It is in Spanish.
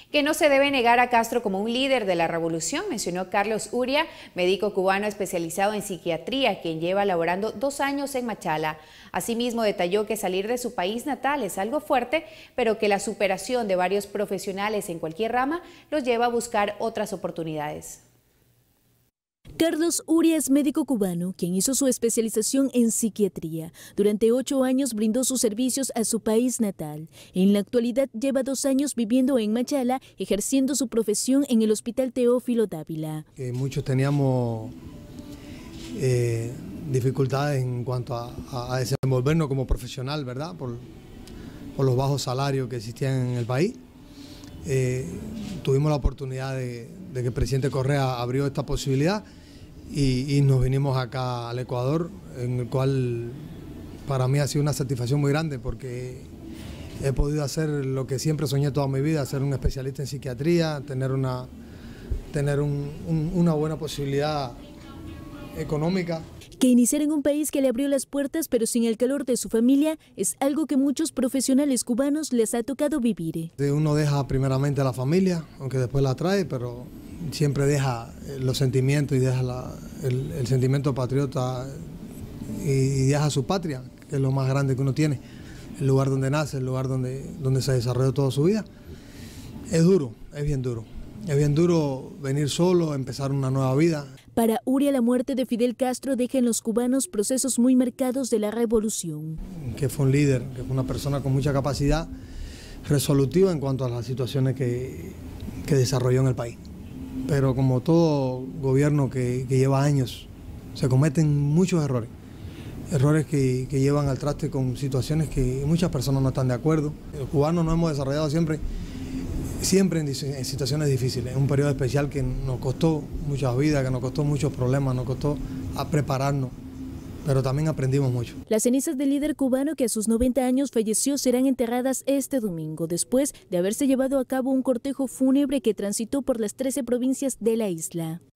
Que no se debe negar a Castro como un líder de la revolución, mencionó Carlos Uria, médico cubano especializado en psiquiatría, quien lleva laborando 2 años en Machala. Asimismo, detalló que salir de su país natal es algo fuerte, pero que la superación de varios profesionales en cualquier rama los lleva a buscar otras oportunidades. Carlos Uria es médico cubano, quien hizo su especialización en psiquiatría. Durante 8 años brindó sus servicios a su país natal. En la actualidad lleva 2 años viviendo en Machala, ejerciendo su profesión en el Hospital Teófilo Dávila. Muchos teníamos dificultades en cuanto a desenvolvernos como profesional, ¿verdad? Por los bajos salarios que existían en el país. Tuvimos la oportunidad de que el presidente Correa abrió esta posibilidad y nos vinimos acá al Ecuador, en el cual para mí ha sido una satisfacción muy grande porque he podido hacer lo que siempre soñé toda mi vida, ser un especialista en psiquiatría, tener una buena posibilidad económica. Que iniciar en un país que le abrió las puertas pero sin el calor de su familia es algo que muchos profesionales cubanos les ha tocado vivir. Uno deja primeramente a la familia, aunque después la trae, pero siempre deja los sentimientos y deja el sentimiento patriota y deja su patria, que es lo más grande que uno tiene, el lugar donde nace, el lugar donde se desarrolló toda su vida. Es duro, es bien duro. Es bien duro venir solo, empezar una nueva vida. Para Uria, la muerte de Fidel Castro deja en los cubanos procesos muy marcados de la revolución. Que fue un líder, que fue una persona con mucha capacidad resolutiva en cuanto a las situaciones que desarrolló en el país. Pero como todo gobierno que lleva años, se cometen muchos errores. Errores que llevan al traste con situaciones que muchas personas no están de acuerdo. Los cubanos nos hemos desarrollado siempre en situaciones difíciles, un periodo especial que nos costó muchas vidas, que nos costó muchos problemas, nos costó prepararnos, pero también aprendimos mucho. Las cenizas del líder cubano que a sus 90 años falleció serán enterradas este domingo, después de haberse llevado a cabo un cortejo fúnebre que transitó por las 13 provincias de la isla.